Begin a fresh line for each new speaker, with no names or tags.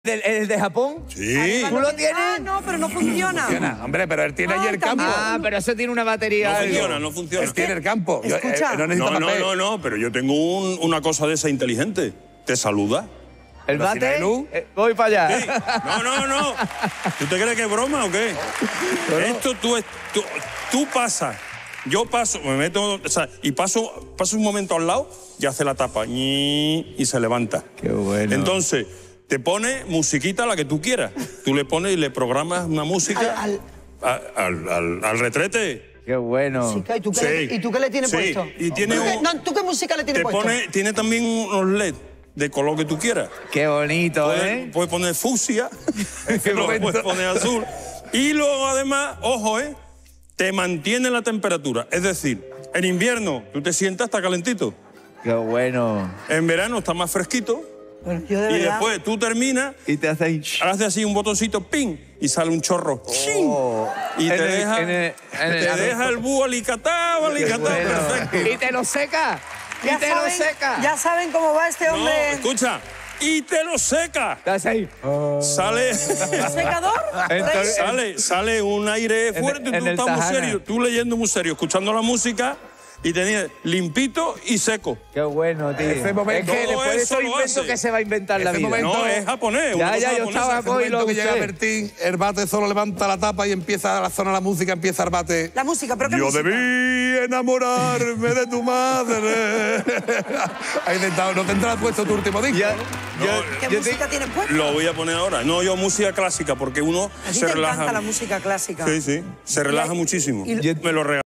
¿El de Japón?
Sí.
¿Tú lo tienes?
Ah, no, pero no funciona.
Hombre, pero él tiene allí el campo.
Ah, pero eso tiene una batería.
No funciona.
Él tiene el campo.
Escucha.
No necesita papel.
No, pero yo tengo una cosa de esa inteligente. Te saluda.
¿El
Pero si no
bate?
hay luz.
Voy para allá.
Sí. No. ¿Tú te crees que es broma o qué? Esto tú pasas. Yo paso, me meto, o sea, y paso un momento al lado y hace la tapa y se levanta.
Qué bueno.
Entonces, te pone musiquita la que tú quieras. Tú le pones y le programas una música al retrete.
Qué bueno.
Música, ¿y tú qué,
Sí.
¿y tú qué le tienes
Sí.
puesto?
Y tiene
¿Tú qué música le tienes
te
puesto?
tiene también unos LED de color que tú quieras.
Qué bonito, ¿eh?
Puedes poner fucsia,
qué
lo
momento.
puedes poner azul. Y luego, además, ojo, te mantiene la temperatura. Es decir, en invierno tú te sientas, está calentito.
Qué bueno.
En verano está más fresquito.
Bueno, yo de
Y
verdad.
después tú terminas,
Y te hace ahí.
haces así un botoncito, ¡ping! Y sale un chorro. ¡Chin! Y te deja el búho alicatado, perfecto.
Y te lo seca.
Ya
Y te lo
saben,
seca.
ya saben cómo va este
No,
hombre.
escucha. Y te lo seca.
Estás ahí.
Sale,
¿Secador?
Entonces-
sale un aire fuerte,
en
tú
el
estás muy
Sahara.
serio, tú leyendo muy serio, escuchando la música y tenías limpito y seco.
Qué bueno, tío.
Ese momento-
es que
Todo
después de
eso
esos
lo
inventos
hace.
que se va a inventar la
Ese
vida.
momento-
No, es japonés. una
Ya,
cosa
yo
japonesa.
estaba
Ese
hoy lo
momento que llega
usé.
Bertín, el bate solo levanta la tapa y empieza a la zona de la música, empieza el bate.
La música, ¿pero qué
Yo
música?
debí enamorarme de tu madre. Ahí intentado, no tendrás puesto tu último disco.
Ya,
¿Qué música tienes puesta?
Lo voy a poner ahora. No, yo música clásica, porque uno
A ti
se
te
relaja.
encanta la música clásica.
Sí, se relaja muchísimo.
y-
Me lo regaló.